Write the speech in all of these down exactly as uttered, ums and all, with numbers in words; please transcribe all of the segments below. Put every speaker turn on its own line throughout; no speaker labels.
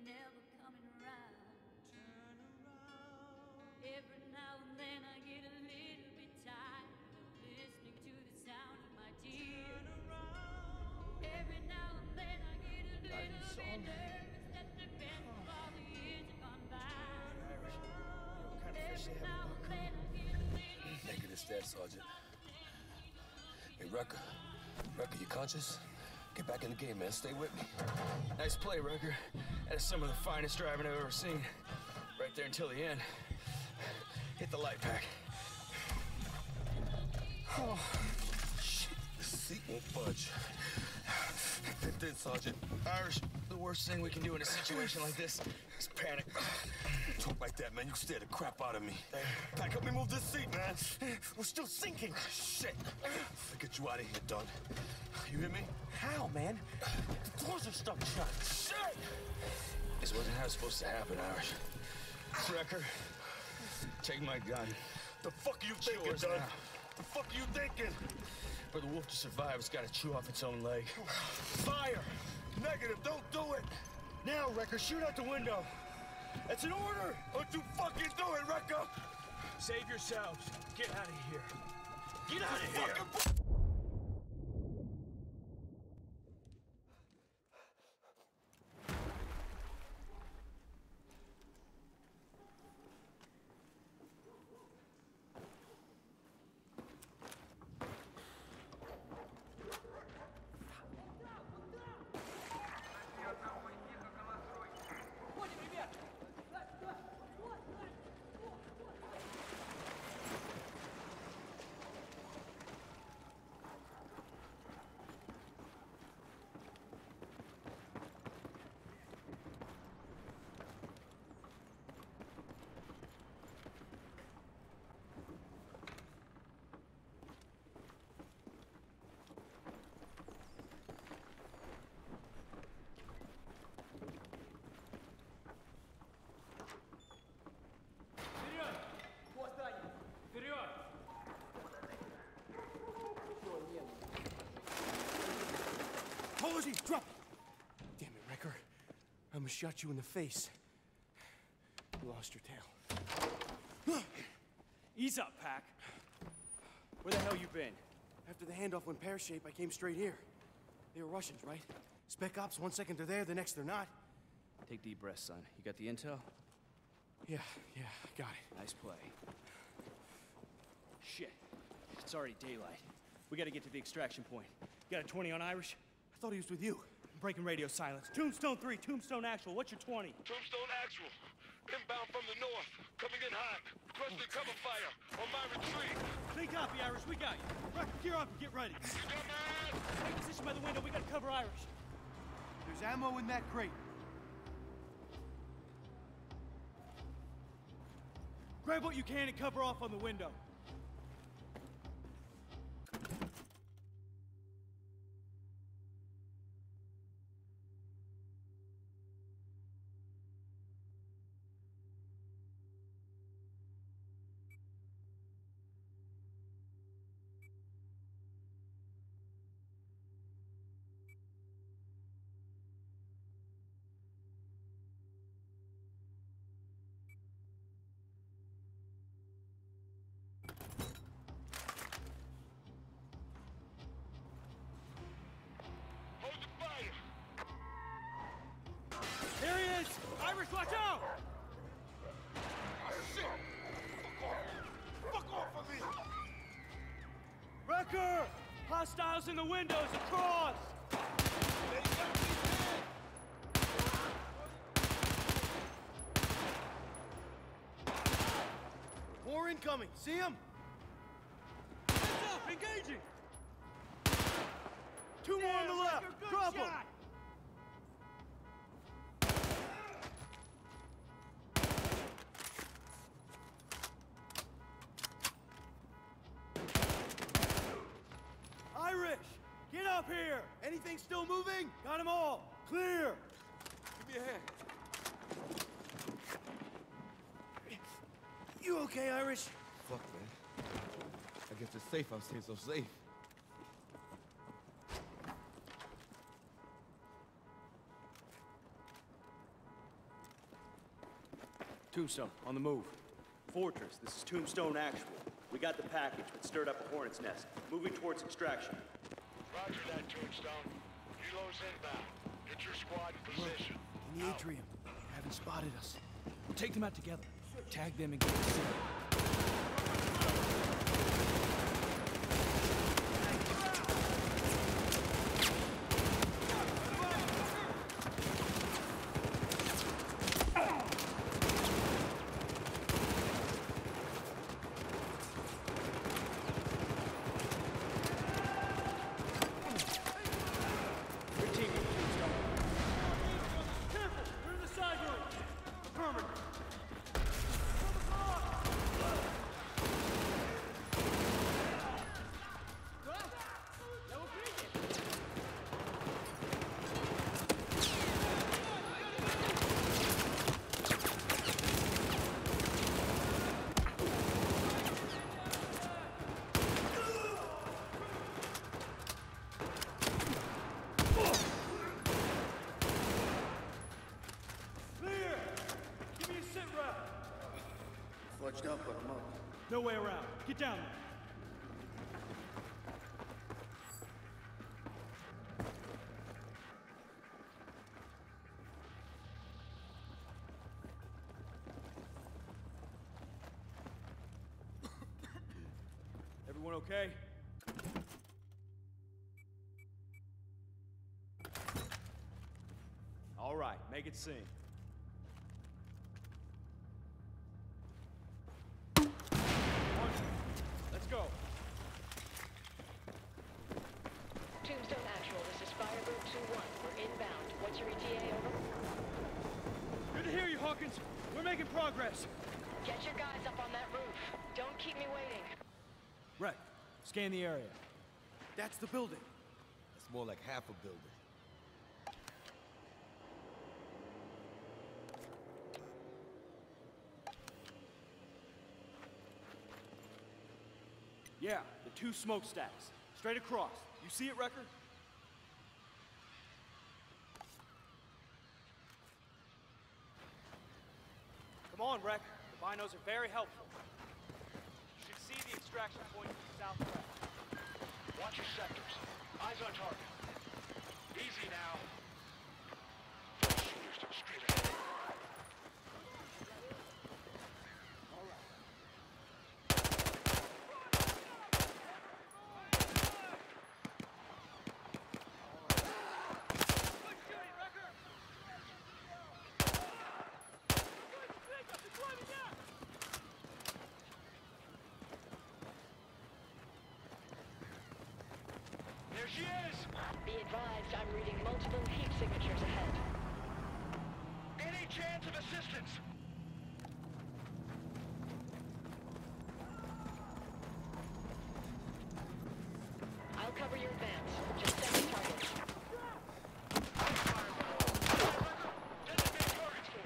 never coming around. Turn around. Every now and then I get a little bit tired of listening to the sound of my tears. Turn around. Every now and then I get a little bit nervous that the best of all the years have gone by.
Irish, you know what kind of fish they have in Buck? Negative stat, Sergeant. Hey, Rucker. Rucker, you conscious? Get back in the game, man. Stay with me.
Nice play, Rucker. That is some of the finest driving I've ever seen. Right there until the end. Hit the light pack.
Oh, shit. The seat won't budge. It did, Sergeant.
Irish, the worst thing we can do in a situation like this is panic.
Talk like that, man. You scare the crap out of me. Pack, help me move this seat, man. We're still sinking. Shit. I'll get you out of here, Don. You hear me?
How, man? The doors are stuck shut.
Shit!
This wasn't how it's supposed to happen, Irish. Rucker, take my gun.
The fuck are you thinking,
Yours
Don?
now.
The fuck are you thinking?
For the wolf to survive, it's got to chew off its own leg.
Fire! Negative, don't do it! Now, Wrecker, shoot out the window! That's an order! Don't you fucking do it, Wrecker!
Save yourselves. Get out of here. Get out of here!
Fucking
Posey, drop! Damn it, Wrecker. I almost shot you in the face. You lost your tail.
Ease up, Pack. Where the hell you been?
After the handoff went pear-shaped, I came straight here. They were Russians, right? Spec ops, one second they're there, the next they're not.
Take deep breaths, son. You got the intel?
Yeah, yeah, I got it.
Nice play. Shit. It's already daylight. We gotta get to the extraction point. You got a twenty on Irish?
I thought he was with you.
I'm breaking radio silence. Tombstone three, Tombstone Actual. What's your twenty?
Tombstone Actual. Inbound from the north. Coming in hot. Requesting cover fire on my retreat.
Clean copy, Irish. We got you. Rocket, gear up and get ready.
You dumbass!
Take position by the window. We gotta cover Irish.
There's ammo in that crate.
Grab what you can and cover off on the window.
Hold the fire!
Here he is! Irish, watch out!
Oh, shit! Fuck off! Fuck off of me!
Wrecker! Hostiles in the windows across!
They got me dead!
More incoming. See him?
Heads up! Engaging!
Two more on the left. Drop them.
Irish! Get up here!
Anything still moving?
Got them all! Clear!
Give me a hand.
You okay, Irish?
Fuck, man. I guess it's safe out here, so safe.
Tombstone, on the move. Fortress, this is Tombstone Actual. We got the package, but stirred up a hornet's nest. Moving towards extraction.
Roger that, Tombstone. Kilo's inbound. Get your squad in position.
In the atrium. They haven't spotted us. We'll take them out together. Tag them and get us in.
Fudged up, but I'm up.
No way around. Get down there. Everyone okay? All right, make it sing. Let's go.
Tombstone Actual, this is Firebird two one. We're inbound. What's your E T A, over?
Good to hear you, Hawkins. We're making progress.
Get your guys up on that roof. Don't keep me waiting.
Right. Scan the area.
That's the building.
It's more like half a building.
Yeah, the two smokestacks. Straight across. You see it, Wrecker? Come on, Wreck. The binos are very helpful. You should see the extraction point to the southwest.
Watch your sectors. Eyes on target. Easy now. Those shooters are straight ahead. There she is!
Be advised, I'm reading multiple heat signatures ahead.
Any chance of assistance?
I'll cover your advance. Just send me targets.
Designate targets for.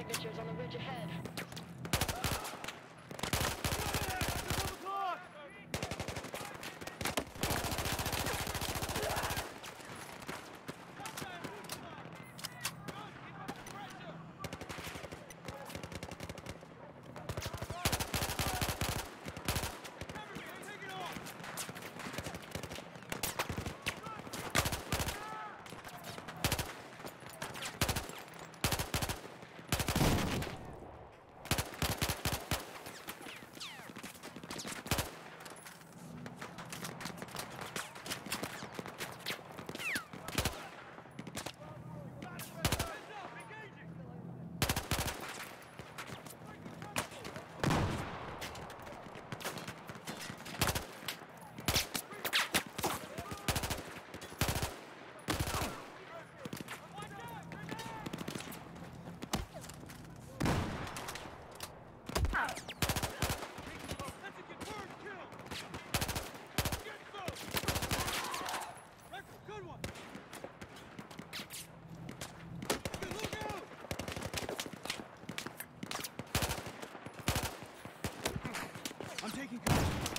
signatures on the ridge ahead.
I'm taking cover.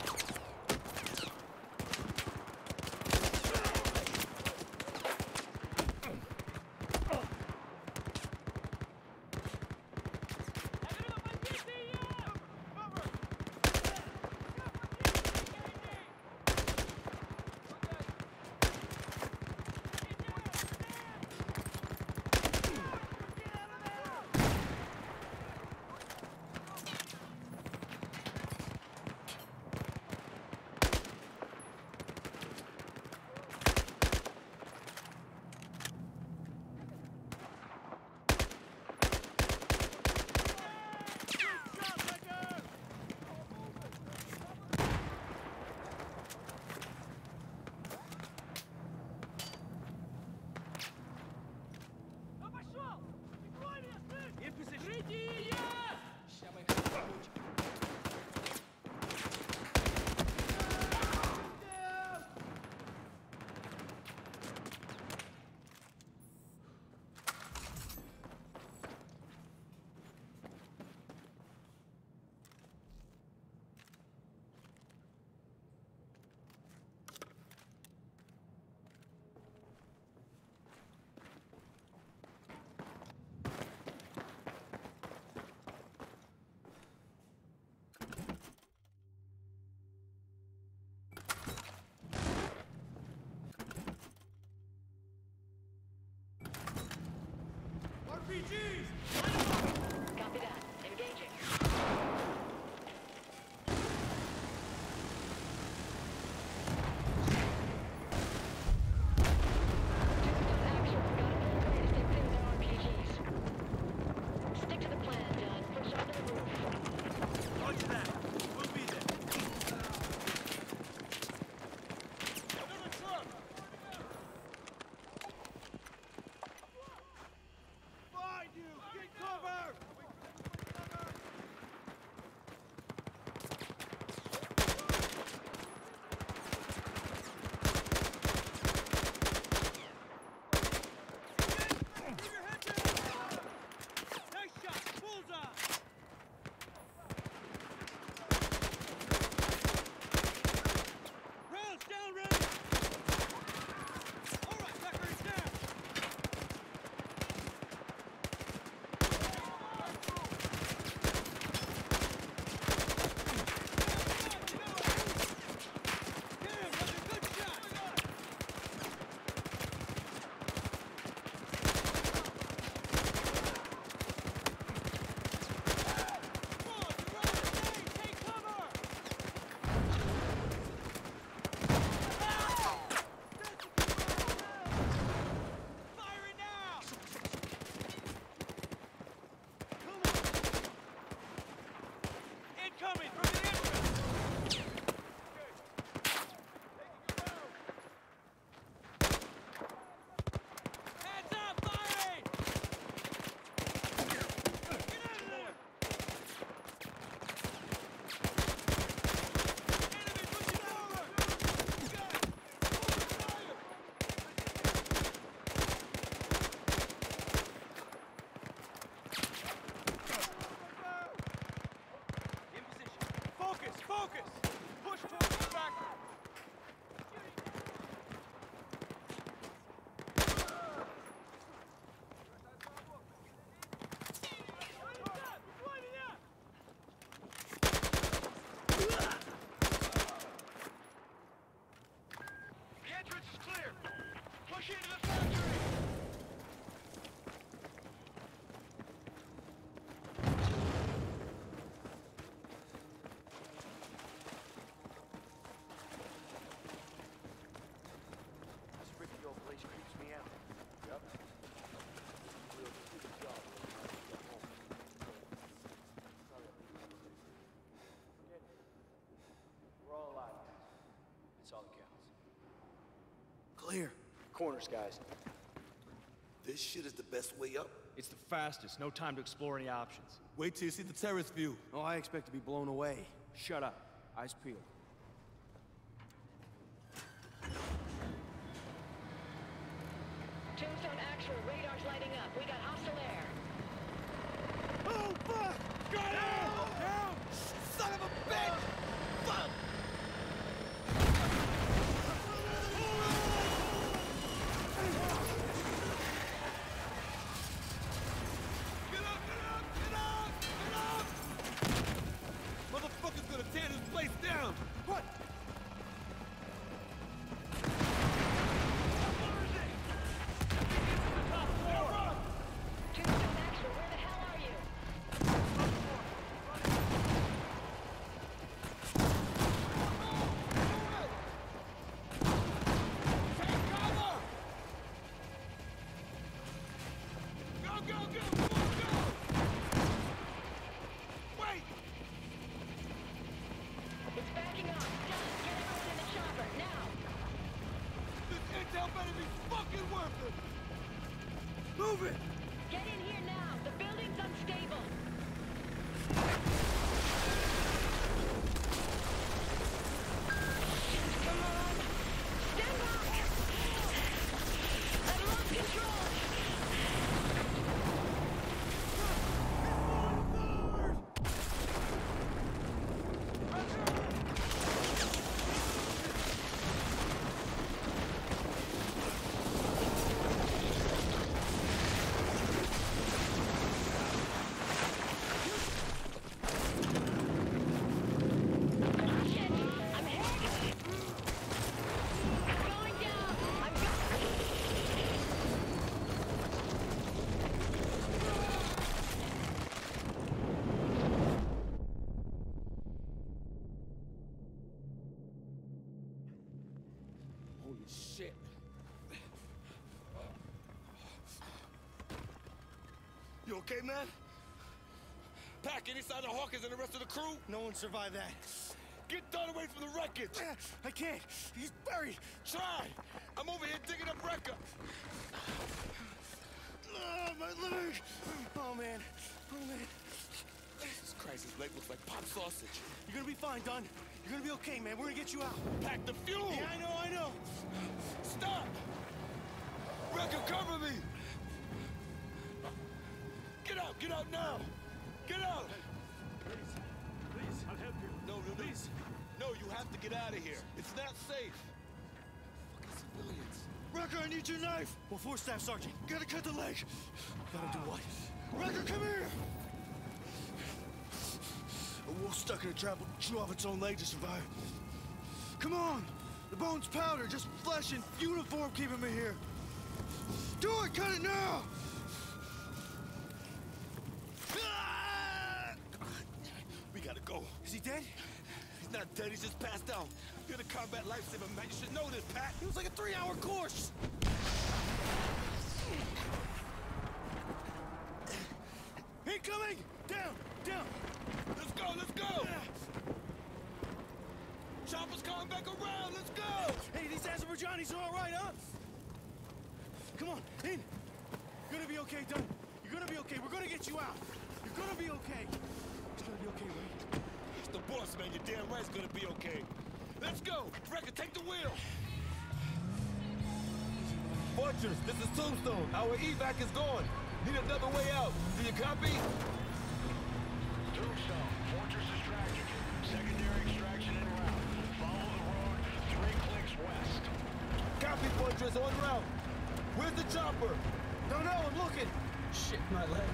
R P Gs! Copy that. Engaging. Stick to the plan, John. Push onto the roof.
Roger that. We'll be there.
Another truck! Find you! Corners, guys.
This shit is the best way up?
It's the fastest. No time to explore any options.
Wait till you see the terrace view. Oh, I expect to be blown away.
Shut up. Eyes peeled.
Tombstone actual, radar's lighting up. We got hostile air.
Oh, fuck! Got him! Down! Son of a bitch! Fuck! Get up, get up, get up, get up! Motherfucker's gonna tear this place down! What?
Tombstone actual, where the hell are you?
Go, go, go! Come on, go! Wait!
It's backing up. Done. Get everyone in the chopper, now!
This intel better be fucking worth it! Move it!
Get in here now. The building's unstable. Come on! Stand by! I've lost control! Shit! I'm hit! I'm going down! I'm going...
Holy shit. You okay, man? Pack, any sign of Hawkins and the rest of the crew?
No one survived that.
Get Don away from the wreckage!
I can't. He's buried.
Try! I'm over here digging up Wrecker!
Oh, my leg. Oh, man. Oh, man.
Jesus Christ, his leg looks like pop sausage.
You're gonna be fine, Dunn. You're gonna be okay, man. We're gonna get you out.
Pack the fuel!
Yeah, I know, I know.
Stop! Wrecker, cover me! Get out, get out now! Get out!
Please, I'll help you.
No, no, please. No, you have to get out of here. It's not safe. Fucking civilians.
Wrecker, I need your knife. Well, four staff sergeant. Gotta cut the leg. Gotta do what? Wrecker, come here. A wolf stuck in a trap will chew off its own leg to survive. Come on. The bone's powder, just flesh and uniform keeping me here. Do it, cut it now.
We gotta go.
Is he dead?
He's not dead, he's just passed out. You're the combat lifesaver, man. You should know this, Pat.
It was like a three-hour course. Incoming! Down! Down!
Let's go, let's go! Chopper's coming back around, let's go!
Hey, these Azerbaijanis are all right, huh? Come on, in! You're gonna be okay, Dunn. You're gonna be okay. We're gonna get you out. You're gonna be okay. It's gonna be okay, right?
It's the boss, man. You're damn right it's gonna be okay. Let's go! Wrecker, take the wheel!
Fortress, this is Tombstone. Our evac is gone. Need another way out. Do you copy?
Tombstone, Fortress is tracking you. Secondary extraction en route. Follow the road three clicks west.
Copy, Fortress, en route. Where's the chopper?
Don't know, I'm looking.
Shit, my leg.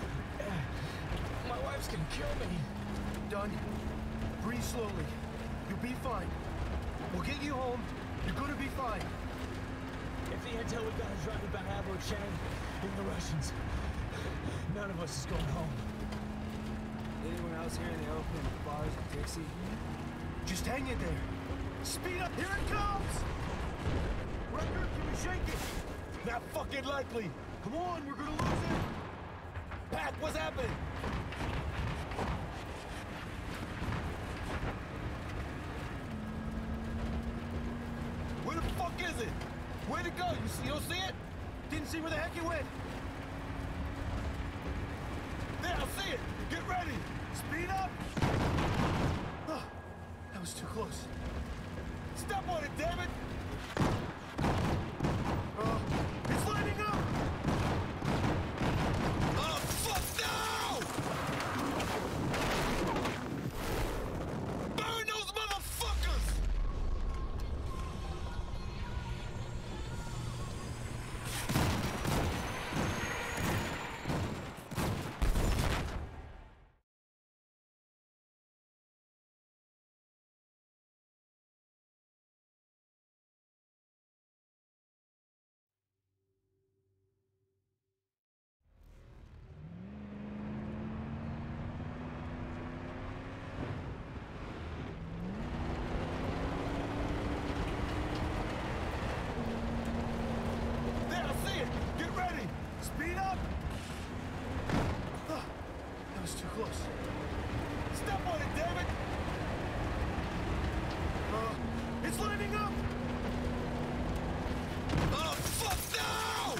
My wife's gonna kill me.
Dunn, breathe slowly. You'll be fine. We'll get you home. You're gonna be fine.
If the intel we got is right about Abu Chang and the Russians, none of us is going home.
Anyone else here in the open with bars and Dixie?
Just hang in there. Speed up, here it comes! Wrecker, can we shake it?
Not fucking likely.
Come on, we're gonna lose it.
Pack, what's happening? Where the fuck is it? Where'd it it go? You see, you don't see it?
Didn't see where the heck it went.
There, I see it. Get ready.
Speed up. Oh, that was too close.
Step on it, David.
Uh, it's lining up.
Oh, fuck no! Burn those motherfuckers! There, I see it. Get ready.
Speed up. Oh, that was too close.
Step on it, David.
Uh, it's lining up.
Oh, fuck no!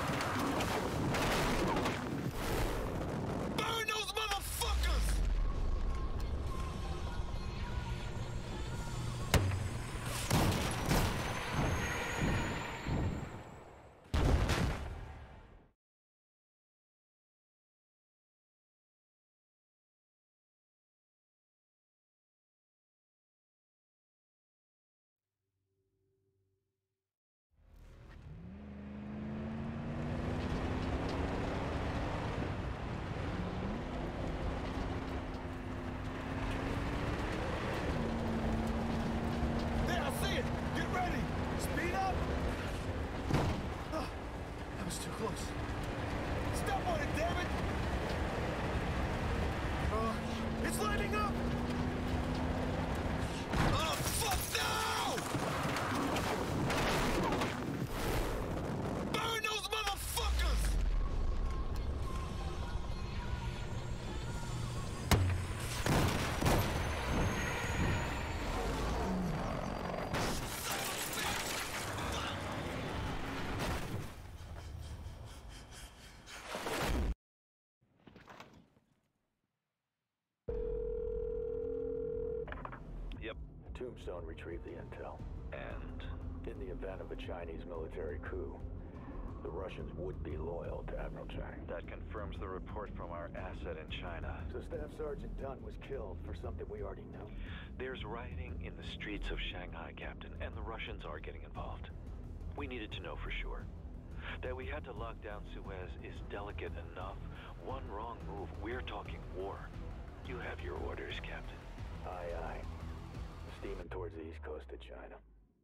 Burn those motherfuckers! There, I see it. Get ready.
Speed up. Oh, that was too close.
Step on it, David.
Uh, it's lining up.
Oh, fuck no! Burn those motherfuckers!
Yep. Tombstone retrieved the intel. And? In the event of a Chinese military coup, the Russians would be loyal to Admiral Chang.
That confirms the report from our asset in China.
So Staff Sergeant Dunn was killed for something we already knew.
There's rioting in the streets of Shanghai, Captain, and the Russians are getting involved. We needed to know for sure. That we had to lock down Suez is delicate enough. One wrong move, we're talking war. You have your orders, Captain.
Aye, aye. Steaming towards the east coast of China.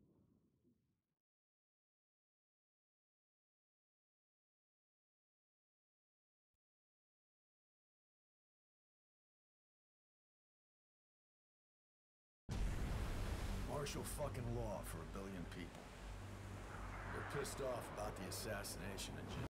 Martial fucking law for a billion people. They're pissed off about the assassination of Jim.